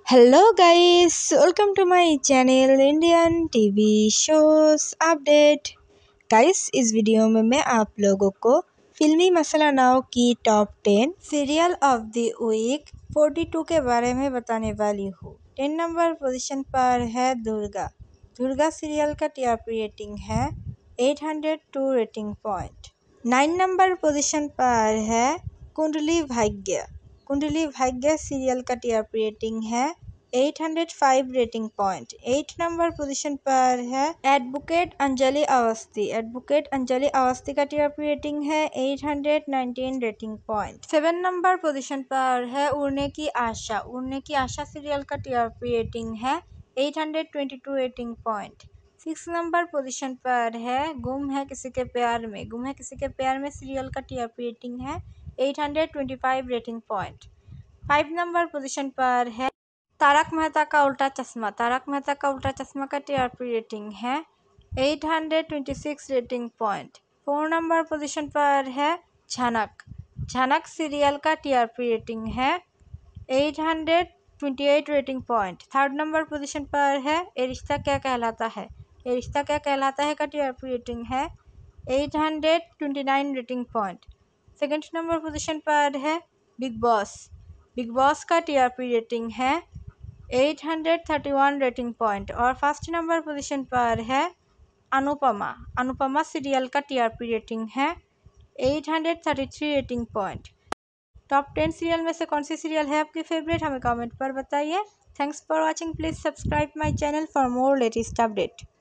Hello guys, welcome to my channel Indian TV shows update. Guys, इस video में मैं आप लोगों को फिल्मी मसाला नाव की top 10 serial of the week 42 के बारे में बताने वाली हूँ। 10 नंबर पोजीशन पर है दुर्गा। दुर्गा सीरियल का टीआरपी रेटिंग है 802 रेटिंग पॉइंट। 9 नंबर पोजीशन पर है कुंडली भाग्य। कुंडली भाग्य सीरियल का टीआरपी रेटिंग है 805 रेटिंग पॉइंट। 8 नंबर पोजीशन पर है एडवोकेट अंजलि अवस्थी। एडवोकेट अंजलि अवस्थी का टीआरपी रेटिंग है 819 रेटिंग पॉइंट। 7 नंबर पोजीशन पर है उड़ने की आशा। उड़ने की आशा सीरियल का टीआरपी रेटिंग है 822 रेटिंग पॉइंट। 6 नंबर पोजीशन पर है गुम है किसी के प्यार में। गुम है किसी के प्यार में सीरियल का टीआरपी रेटिंग है 825 रेटिंग पॉइंट। 5 नंबर पोजीशन पर है तारक मेहता का उल्टा चश्मा। तारक मेहता का उल्टा चश्मा का टीआरपी रेटिंग है 826 रेटिंग पॉइंट। 4 नंबर पोजीशन पर है झनक। झनक सीरियल का टीआरपी रेटिंग है 828 rating point. 3rd number position पर है ये रिश्ता क्या कहलाता है। ये रिश्ता क्या कहलाता है का टीआरपी रेटिंग है 829 rating point. 2nd number position पर है बिग बॉस। बिग बॉस का टीआरपी रेटिंग है 831 रेटिंग पॉइंट। और 1st नंबर पोजीशन पर है अनुपमा। अनुपमा सीरियल का टीआरपी रेटिंग है 833 रेटिंग पॉइंट। टॉप 10 सीरियल में से कौन सी सीरियल है आपकी फेवरेट, हमें कमेंट पर बताइए। Thanks for watching. Please subscribe my channel for more latest update.